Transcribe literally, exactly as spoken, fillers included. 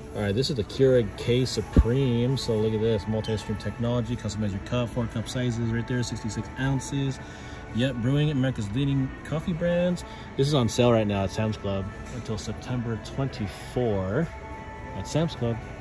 All right, this is the Keurig K Supreme. So look at this, multi-stream technology, customize your cup, four cup sizes right there, sixty-six ounces. Yep, brewing America's leading coffee brands. This is on sale right now at Sam's Club until September twenty-fourth at Sam's Club.